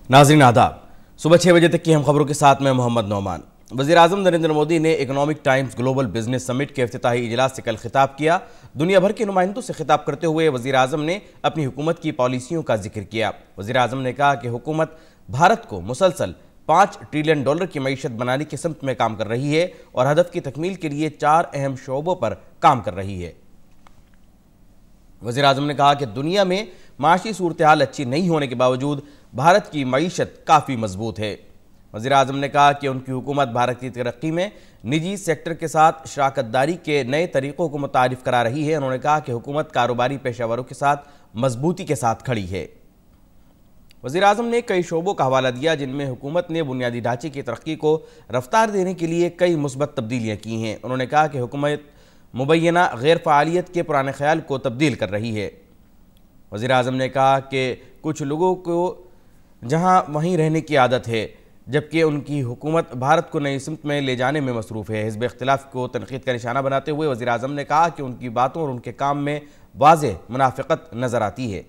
नाज़रीन आदाब। सुबह 6 बजे तक की हम खबरों के साथ मैं मोहम्मद नौमान। वज़ीर-ए-आज़म नरेंद्र मोदी ने Economic Times Global Business Summit के इफ्तिताही इजलास से कल खिताब किया। दुनिया भर के नुमाइंदों से खिताब करते हुए वज़ीर-ए-आज़म ने अपनी हुकूमत की पॉलिसियों का जिक्र किया। वज़ीर-ए-आज़म ने कहा कि हुकूमत भारत को मुसलसल $5 ट्रिलियन की मईशत बनाने की सिमत में काम कर रही है और हदफ की तकमील के लिए 4 अहम शोबों पर काम कर रही है। वज़ीर-ए-आज़म ने कहा कि दुनिया में माशी सूरत हाल अच्छी नहीं होने के बावजूद भारत की मईशत काफ़ी मजबूत है। वज़ीर-ए-आज़म ने कहा कि उनकी हुकूमत भारत की तरक्की में निजी सेक्टर के साथ शराकतदारी के नए तरीक़ों को मुतारिफ करा रही है। उन्होंने कहा कि हुकूमत कारोबारी पेशावरों के साथ मजबूती के साथ खड़ी है। वज़ीर-ए-आज़म ने कई शोबों का हवाला दिया जिनमें हुकूमत ने बुनियादी ढांचे की तरक्की को रफ्तार देने के लिए कई मुस्बत तब्दीलियाँ की हैं। उन्होंने कहा कि हुकूमत मुबैना गैर फ़आलियत के पुराने ख्याल को तब्दील कर रही है। वज़ीर-ए-आज़म ने कहा कि कुछ लोगों को जहां वहीं रहने की आदत है, जबकि उनकी हुकूमत भारत को नई सिमत में ले जाने में मसरूफ़ है। हिज़्ब इख्तिलाफ को तनक़ीद का निशाना बनाते हुए वज़ीर-ए-आज़म ने कहा कि उनकी बातों और उनके काम में वाज़ेह मुनाफ़िक़त नज़र आती है।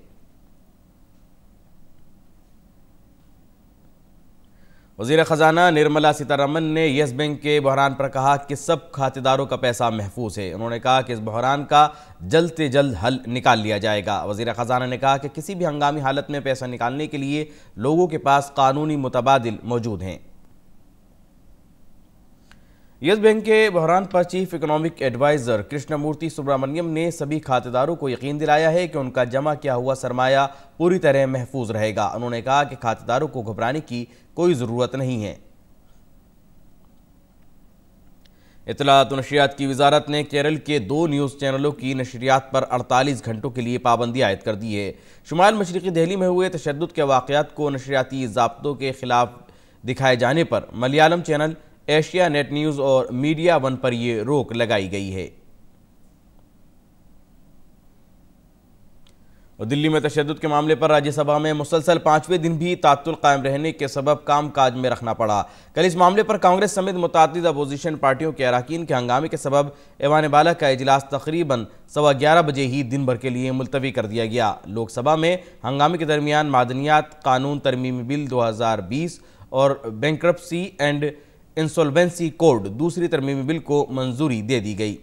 वज़ीर ख़जाना निर्मला सीतारमन ने येस बैंक के बहरान पर कहा कि सब खातेदारों का पैसा महफूज है। उन्होंने कहा कि इस बहरान का जल्द से जल्द हल निकाल लिया जाएगा। वज़ीर ख़जाना ने कहा कि किसी भी हंगामी हालत में पैसा निकालने के लिए लोगों के पास कानूनी मुतबादिल मौजूद हैं। येस बैंक के बहरान पर chief economic advisor Krishnamurthy Subramanian ने सभी खातेदारों को यकीन दिलाया है कि उनका जमा किया हुआ सरमाया पूरी तरह महफूज रहेगा। उन्होंने कहा कि खातेदारों को घबराने की कोई ज़रूरत नहीं है। इत्तलात और नशरियात की वजारत ने केरल के 2 न्यूज़ चैनलों की नशरियात पर 48 घंटों के लिए पाबंदी आयद कर दी है। शुमाल मशरक़ी दिल्ली में हुए तशद्दुद के वाक़यात को नशरियाती ज़ाब्तों के खिलाफ दिखाए जाने पर Malayalam channel Asianet news और मीडिया वन पर यह रोक लगाई गई है। और दिल्ली में तशद्दुद के मामले पर राज्यसभा में मुसलसल 5वें दिन भी तातुल कायम रहने के सबब काम काज में रखना पड़ा। कल इस मामले पर कांग्रेस समेत मुतादिद अपोजिशन पार्टियों के अरकान के हंगामे के सबब ऐवान बाला का इजलास तकरीबन 11:15 बजे ही दिन भर के लिए मुलतवी कर दिया गया। लोकसभा में हंगामे के दरमियान मादनियात कानून तरमीमी बिल 2020 और बैंक्रप्सी एंड इंसॉल्वेंसी कोड दूसरी तरमीमी बिल को मंजूरी दे दी गई।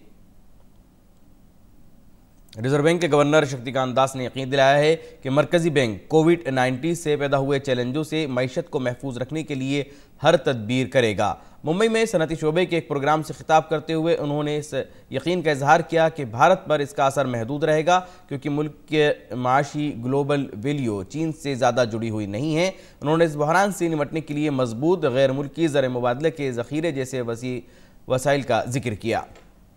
रिजर्व बैंक के गवर्नर शक्तिकांत दास ने यकीन दिलाया है कि मरकजी बैंक कोविड-19 से पैदा हुए चैलेंजों से मईशत को महफूज रखने के लिए हर तदबीर करेगा। मुंबई में सनती शोबे के एक प्रोग्राम से खिताब करते हुए उन्होंने इस यकीन का इजहार किया कि भारत पर इसका असर महदूद रहेगा, क्योंकि मुल्क के माशी ग्लोबल वैल्यू चीन से ज़्यादा जुड़ी हुई नहीं है। उन्होंने इस बहरान से निपटने के लिए मजबूत गैर मुल्की ज़र मुबादले के ज़ख़ीरे जैसे वसी वसाइल का जिक्र किया।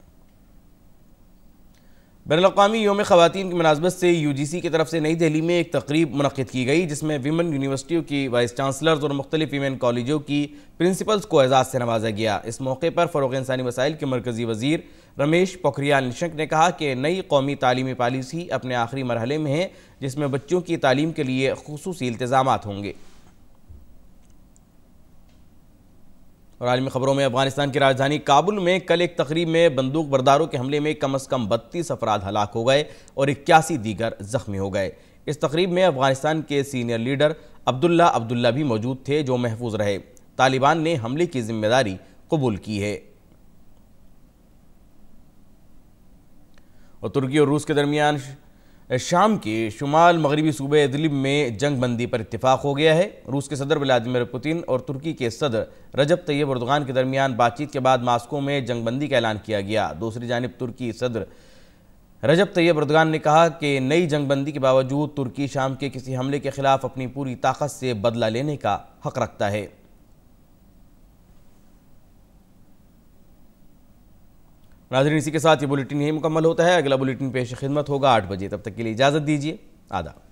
बैनुल-अक़वामी यौम ख़वातीन की मुनासबत से UGC की तरफ से नई दिल्ली में एक तक़रीब मुनक़्क़िद की गई, जिसमें विमेन यूनिवर्सिटियों की वाइस चांसलर्स और मुख्तलिफ वीमेन कॉलेजों की प्रिंसिपल्स को एजाज़ से नवाजा गया। इस मौके पर फ़रोग़ इंसानी वसाइल के मरकज़ी वज़ीर रमेश पोखरियाल निशंक ने कहा कि नई कौमी तालीमी पॉलिसी अपने आखिरी मरहले में है, जिसमें बच्चों की तालीम के लिए ख़ुसूसी इंतज़ामात होंगे। और आलमी खबरों में अफगानिस्तान की राजधानी काबुल में कल एक तकरीब में बंदूक बरदारों के हमले में कम से कम 32 अफराद हलाक हो गए और 81 दीगर जख्मी हो गए। इस तकरीब में अफगानिस्तान के सीनियर लीडर अब्दुल्ला भी मौजूद थे, जो महफूज रहे। तालिबान ने हमले की जिम्मेदारी कबूल की है। और तुर्की और रूस के दरमियान शाम के शुमाल मगरबी सूबे इदलिब में जंग बंदी पर इत्तिफाक हो गया है। रूस के सदर व्लादिमीर पुतिन और तुर्की के सदर रजब तैयब एर्दोगान के दरमियान बातचीत के बाद मास्को में जंग बंदी का ऐलान किया गया। दूसरी जानिब तुर्की सदर रजब तैयब एर्दोगान ने कहा कि नई जंग बंदी के बावजूद तुर्की शाम के किसी हमले के खिलाफ अपनी पूरी ताकत से बदला लेने का हक रखता है। नाज़रीन, इसी के साथ ये बुलेटिन यही मुकम्मल होता है। अगला बुलेटिन पेश खिदमत होगा 8 बजे। तब तक के लिए इजाज़त दीजिए। आदाब।